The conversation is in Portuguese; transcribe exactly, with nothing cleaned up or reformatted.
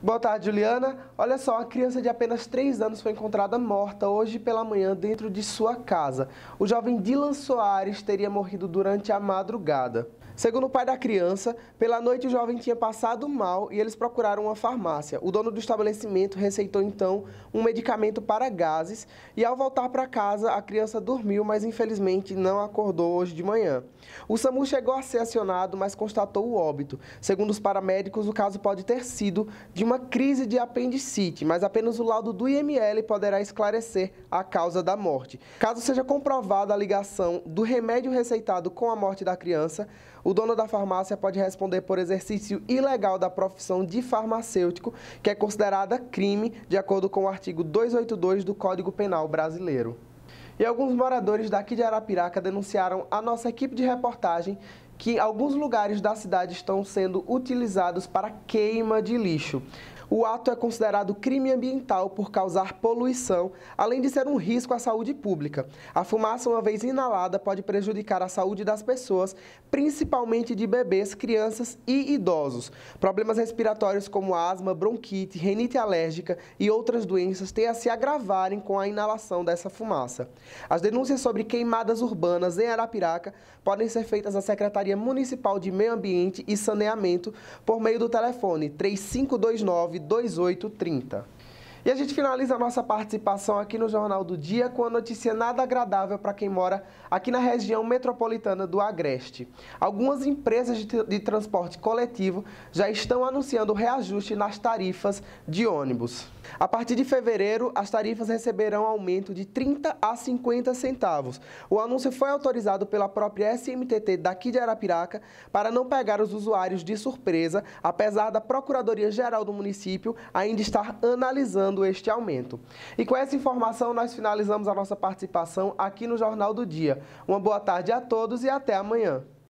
Boa tarde, Juliana. Olha só, a criança de apenas três anos foi encontrada morta hoje pela manhã dentro de sua casa. O jovem Dylan Soares teria morrido durante a madrugada. Segundo o pai da criança, pela noite o jovem tinha passado mal e eles procuraram uma farmácia. O dono do estabelecimento receitou então um medicamento para gases e ao voltar para casa a criança dormiu, mas infelizmente não acordou hoje de manhã. O SAMU chegou a ser acionado, mas constatou o óbito. Segundo os paramédicos, o caso pode ter sido de uma crise de apendicite, mas apenas o laudo do I M L poderá esclarecer a causa da morte. Caso seja comprovada a ligação do remédio receitado com a morte da criança, o dono da farmácia pode responder por exercício ilegal da profissão de farmacêutico, que é considerada crime, de acordo com o artigo duzentos e oitenta e dois do Código Penal brasileiro. E alguns moradores daqui de Arapiraca denunciaram à nossa equipe de reportagem que alguns lugares da cidade estão sendo utilizados para queima de lixo. O ato é considerado crime ambiental por causar poluição, além de ser um risco à saúde pública. A fumaça, uma vez inalada, pode prejudicar a saúde das pessoas, principalmente de bebês, crianças e idosos. Problemas respiratórios como asma, bronquite, rinite alérgica e outras doenças têm a se agravarem com a inalação dessa fumaça. As denúncias sobre queimadas urbanas em Arapiraca podem ser feitas à Secretaria Municipal de Meio Ambiente e Saneamento por meio do telefone três cinco dois nove, dois oito três zero. E a gente finaliza a nossa participação aqui no Jornal do Dia com a notícia nada agradável para quem mora aqui na região metropolitana do Agreste. Algumas empresas de, de transporte coletivo já estão anunciando reajuste nas tarifas de ônibus. A partir de fevereiro, as tarifas receberão aumento de trinta a cinquenta centavos. O anúncio foi autorizado pela própria S M T T daqui de Arapiraca para não pegar os usuários de surpresa, apesar da Procuradoria-Geral do município ainda estar analisando este aumento. E com essa informação, nós finalizamos a nossa participação aqui no Jornal do Dia. Uma boa tarde a todos e até amanhã.